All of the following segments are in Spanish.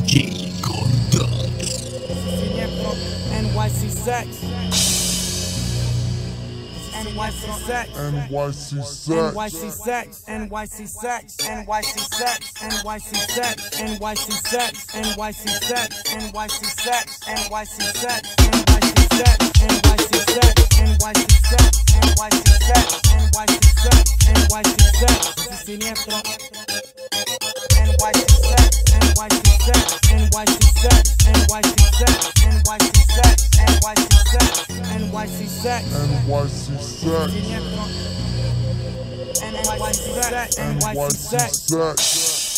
DJ Gordon. NYC Sex. NYC Sex. NYC Sex. NYC Sex. NYC Sex. NYC Sex. NYC Sex. NYC Sex. NYC Sex. NYC Sex. NYC Sex. NYC Sex. NYC Sex. NYC Sex. NYC Sex. NYC Sex. NYC Sex. Siniestro. NYC Sex. NYC Sex. NYC Sex. NYC Sex. NYC Sex. NYC Sex. NYC Sex. NYC Sex. NYC Sex.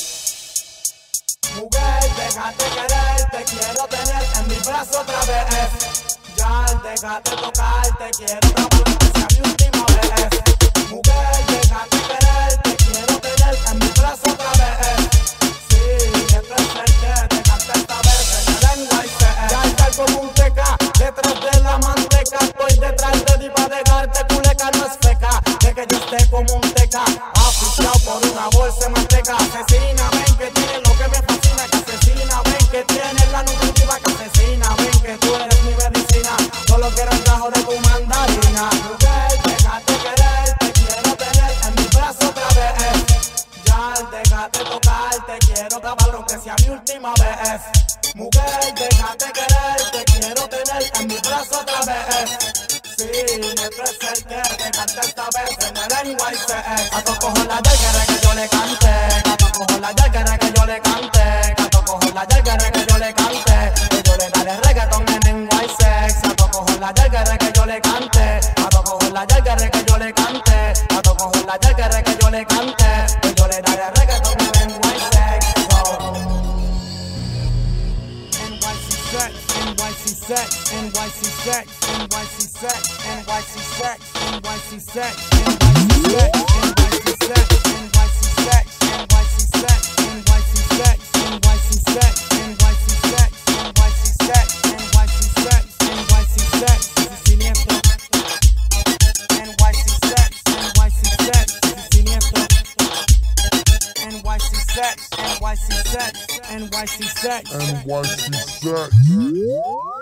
Mujer, déjate querer, te quiero tener en mi brazo otra vez. Ya, déjate tocar, te quiero grabar que sea mi última vez. Mujer, déjate querer, te quiero tener en mi brazo otra vez. Sí, siempre cerca, déjate esta vez en el NYC. Ya estar como un teca, detrás de la manteca. Estoy detrás de ti para dejarte culeca, no es feca. De que yo esté como un teca, aficionado por una bolsa de manteca. Asesina, ven que tiene lo que me fascina. Que asesina, ven que tiene la nutritiva. Que asesina, ven que tú eres mi medicina. Solo quiero el trajo de tu mandarina. Mujer, déjate querer, te quiero tener en mi brazo otra vez. Ya, déjate tocar, te quiero grabar aunque sea mi última vez. Mujer, déjate querer, te quiero tener en mi brazo otra vez. Sí, me preservé, déjate esta vez en el NYC. Gato cojo la yerguera que yo le cante. Gato cojo la yerguera que yo le cante. Gato cojo la yerguera que yo le cante. Que yo le daré reggaeton en NYC. Gato cojo la yerguera que yo le cante. Gato cojo la yerguera que yo le cante. Gato cojo la yerguera que yo le cante. Que yo le daré reggaeton en NYC. NYC Sex, NYC Sex, NYC Sex, NYC Sex, NYC Sex, NYC Sex, NYC Sex, NYC Sex, NYC Sex, NYC Sex, NYC Sex, NYC Sex, NYC Sex, NYC Sex, NYC Sex, Siniestro. NYC Sex, NYC Sex, Siniestro. NYC Sex, NYC Sex, NYC Sex, NYC Sex.